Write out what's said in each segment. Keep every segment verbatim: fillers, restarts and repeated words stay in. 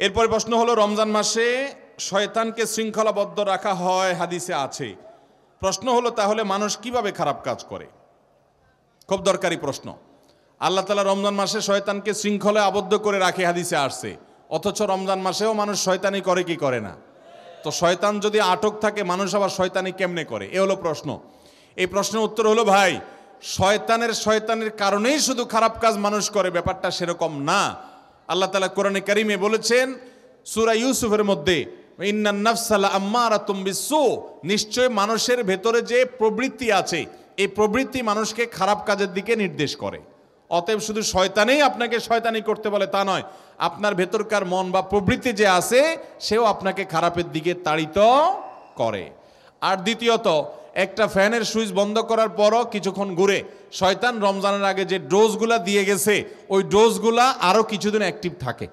এরপর প্রশ্ন হলো, রমজান মাসে শয়তানকে শৃঙ্খলাবদ্ধ রাখা হয়, হাদিসে আছে। প্রশ্ন হলো, তাহলে মানুষ কিভাবে খারাপ কাজ করে? খুব দরকারি প্রশ্ন। আল্লাহ তাআলা রমজান মাসে শয়তানকে শৃঙ্খলায় আবদ্ধ করে রাখে, হাদিসে আসছে। অথচ রমজান মাসেও মানুষ শয়তানি করে কি করে না? তো শয়তান যদি আটক থাকে, মানুষ আবার শয়তানি কেমনে করে? এ হলো প্রশ্ন। এই প্রশ্নের উত্তর হলো, ভাই, শয়তানের শয়তানের কারণেই শুধু খারাপ কাজ মানুষ করে, ব্যাপারটা সেরকম না। আল্লাহ তাআলা কোরআনে কারিমে বলেছেন সূরা ইউসুফের মধ্যে, ইন্নান নাফসা লাআম্মারাতুম বিসসু, নিশ্চয় মানুষের ভেতরে যে প্রবৃত্তি আছে, এই প্রবৃত্তি মানুষকে খারাপ কাজের দিকে নির্দেশ করে। অতএব শুধু শয়তানেই আপনাকে শয়তানি করতে বলে তা নয়, আপনার ভেতরকার মন বা প্রবৃত্তি যে আছে সেও আপনাকে খারাপের দিকে তাড়িত করে। আর দ্বিতীয়ত, একটা ফ্যানের সুইচ বন্ধ করার পরও কিছুক্ষণ ঘুরে শয়তান রমজানের আগে যে ডোজগুলা দিয়ে গেছে, ওই ডোজগুলা আরও কিছুদিন অ্যাক্টিভ থাকে।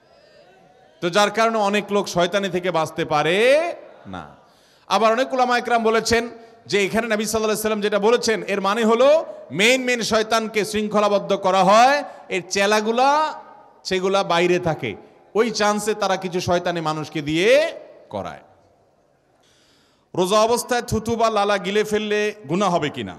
তো যার কারণে অনেক লোক শয়তানি থেকে বাঁচতে পারে না। আবার অনেক উলামা ইকরাম বলেছেন যে এখানে নবী সাল্লাল্লাহু আলাইহি ওয়াসাল্লাম যেটা বলেছেন, এর মানে হলো মেইন মেইন শয়তানকে শৃঙ্খলাবদ্ধ করা হয়, এর চেলাগুলা সেগুলা বাইরে থাকে, ওই চান্সে তারা কিছু শয়তানি মানুষকে দিয়ে করায়। রোজা অবস্থায় থুতু বা লালা গিলে ফেললে গুনাহ হবে কিনা?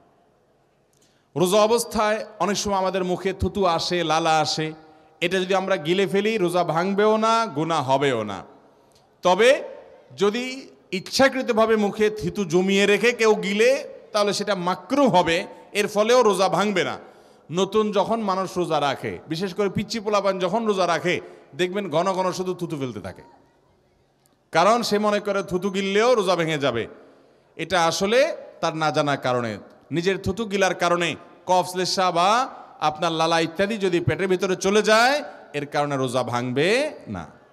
রোজা অবস্থায় অনেক সময় আমাদের মুখে থুতু আসে, লালা আসে, এটা যদি আমরা গিলে ফেলি রোজা ভাঙবেও না, গুনাহ হবেও না। তবে যদি ইচ্ছাকৃতভাবে মুখে থুতু জমিয়ে রেখে কেউ গিলে, তাহলে সেটা মাকরুহ হবে, এর ফলেও রোজা ভাঙবে না। নতুন যখন মানুষ রোজা রাখে, বিশেষ করে পিচ্চি পোলাপান যখন রোজা রাখে, দেখবেন ঘন ঘন শুধু থুতু ফেলতে থাকে, কারণ সে মনে করে থুতু গিললেও রোজা ভেঙে যাবে। এটা আসলে তার না জানার কারণে, নিজের থুতু গিলার কারণে কফ, শ্লেষ্মা বা আপনার লালা ইত্যাদি যদি পেটের ভিতরে চলে যায়, এর কারণে রোজা ভাঙবে না।